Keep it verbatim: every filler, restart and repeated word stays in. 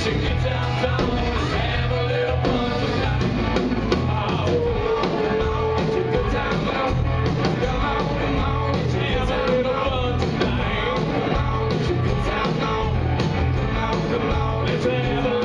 Chicken downtown, let's have a little fun tonight. Oh, chicken downtown, come on, come on, let's have a little fun tonight. Chicken downtown, come on, come on, let's have a